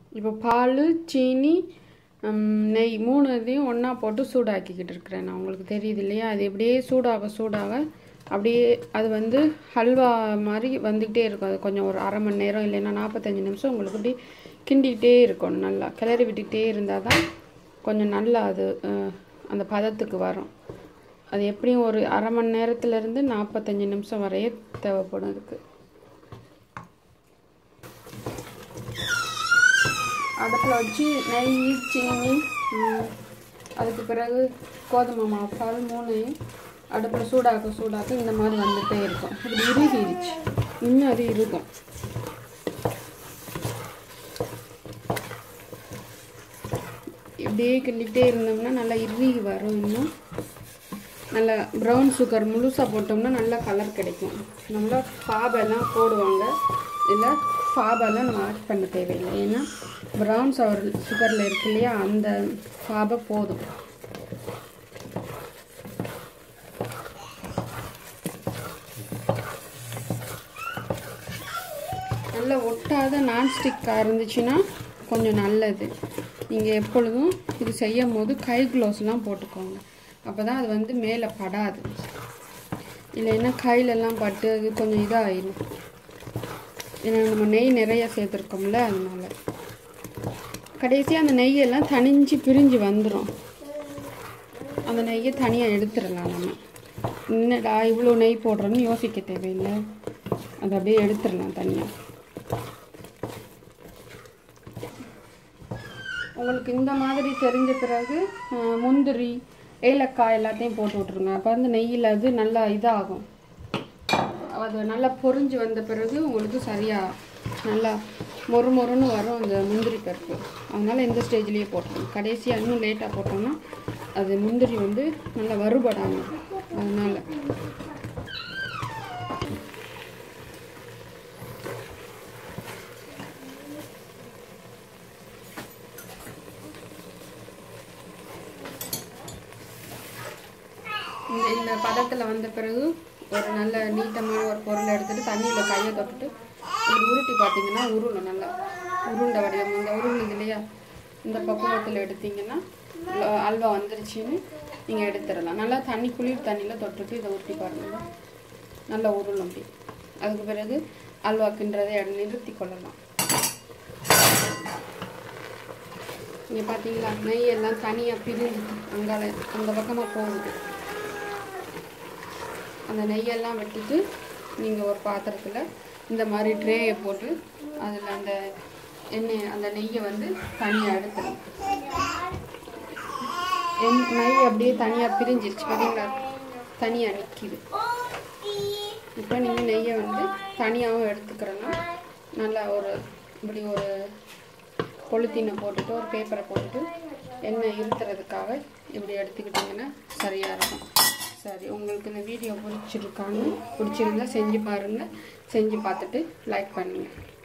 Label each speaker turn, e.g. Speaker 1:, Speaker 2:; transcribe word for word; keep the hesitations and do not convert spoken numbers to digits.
Speaker 1: இப்போ பால் சீனி நெய் மூணு இதையும் ஒன்றா போட்டு சூடாக்கிக்கிட்டு இருக்கிறேன் நான். உங்களுக்கு தெரியுது இல்லையா? அது எப்படியே சூடாக சூடாக அப்படியே அது வந்து ஹல்வா மாதிரி வந்துக்கிட்டே இருக்கும். அது கொஞ்சம் ஒரு அரை மணி நேரம் இல்லைன்னா நாற்பத்தஞ்சு நிமிஷம் உங்களுக்கு அப்படி கிண்டிக்கிட்டே இருக்கணும். நல்லா கிளறி விட்டுக்கிட்டே இருந்தால் தான் கொஞ்சம் நல்லா அது அந்த பதத்துக்கு வரும். அது எப்படியும் ஒரு அரை மணி நேரத்துலேருந்து நாற்பத்தஞ்சு நிமிஷம் வரைய தேவைப்படும் அதுக்கு. அடுப்பில் வச்சு நெய் சீனி அதுக்கு பிறகு கோதுமை மாவு பால் மூணையும் அடுப்பில் சூடாக்க சூடாக்க இந்த மாதிரி வந்துகிட்டே இருக்கும். இப்படி இறுகிடுச்சு, இன்னும் அது இருக்கும். இப்படியே கிண்டிகிட்டே இருந்தோம்னா நல்லா இறுகி வரும். இன்னும் நல்லா ப்ரௌன் சுகர் முழுசாக போட்டோம்னா நல்லா கலர் கிடைக்கும். நம்மளா ஃபாபெல்லாம் போடுவாங்க, இல்லை ஃபாபெல்லாம் நம்ம ஆட் பண்ண தேவையில்லை. ஏன்னா ப்ரௌன் சவர் சுகரில் இருக்கு இல்லையா, அந்த ஃபாபை போதும். நல்லா ஒட்டாத நான்ஸ்டிக்காக இருந்துச்சுன்னா கொஞ்சம் நல்லது. நீங்கள் எப்பொழுதும் இது செய்யும் போது கை க்ளவுஸ்லாம் போட்டுக்கோங்க. அப்போ தான் அது வந்து மேலே படாது. இல்லைன்னா கையிலெல்லாம் பட்டு அது கொஞ்சம் இதாகிடும். ஏன்னா நம்ம நெய் நிறைய சேர்த்துருக்கோம்ல, அதனால கடைசியாக அந்த நெய்யெல்லாம் தனிஞ்சு பிரிஞ்சு வந்துடும். அந்த நெய்யை தனியாக எடுத்துடலாம். நம்ம என்னடா இவ்வளோ நெய் போடுறோன்னு யோசிக்க தேவையில்லை, அதை அப்படியே எடுத்துடலாம் தனியாக. உங்களுக்கு இந்த மாதிரி தெரிஞ்ச பிறகு முந்திரி ஏலக்காய் எல்லாத்தையும் போட்டு விட்ருங்க. அப்போ வந்து நெய்யில் அது நல்லா இதாகும். அது நல்லா பொரிஞ்சு வந்த பிறகு உங்களுக்கு சரியாக நல்லா மொறு மொறுன்னு வரும் அந்த முந்திரி பருப்பு. அதனால் இந்த ஸ்டேஜ்லேயே போட்டுருங்க. கடைசியாக இன்னும் லேட்டாக போட்டோம்னா அது முந்திரி வந்து நல்லா வறுபடாமல் இருக்கும். அதனால் இந்த இந்த பதத்தில் வந்த பிறகு ஒரு நல்ல நீட்டமான ஒரு பொருளை எடுத்துகிட்டு தண்ணியில் கையை தொட்டுட்டு இப்படி உருட்டி பார்த்தீங்கன்னா உருளும். நல்லா உருண்டை வடிவம் இந்த உருளுது இல்லையா, இந்த பக்குவத்தில் எடுத்திங்கன்னா அல்வா வந்துருச்சுன்னு நீங்கள் எடுத்துடலாம். நல்லா தண்ணி குளிர் தண்ணியில் தொட்டுட்டு இதை உருட்டி பாருங்கள், நல்லா உருளும் அப்படி. அதுக்கு பிறகு அல்வாக்குன்றதை நிறுத்தி கொள்ளலாம். இங்கே பார்த்தீங்களா, நெய் எல்லாம் தனியாக பிரிஞ்சு அங்கால அந்த பக்கமாக போகுது. அந்த நெய்யெல்லாம் விட்டுட்டு நீங்கள் ஒரு பாத்திரத்தில் இந்த மாதிரி ட்ரேயை போட்டு அதில் அந்த எண்ணெய் அந்த நெய்யை வந்து தனியாக எடுத்துடும். என் நெய் அப்படியே தனியாக பிரிஞ்சிருச்சு பார்த்தீங்களா, தனியாக நிற்கிது. இப்போ நீங்கள் நெய்யை வந்து தனியாகவும் எடுத்துக்கிறோன்னா நல்லா ஒரு இப்படி ஒரு பொலித்தீனை போட்டுட்டு ஒரு பேப்பரை போட்டுட்டு எண்ணெய் இருத்துறதுக்காக இப்படி எடுத்துக்கிட்டிங்கன்னா சரியாக இருக்கும். சரி, உங்களுக்கு இந்த வீடியோ பிடிச்சிருக்கான்னு பிடிச்சிருந்தா செஞ்சு பாருங்கள். செஞ்சு பார்த்துட்டு லைக் பண்ணுங்கள்.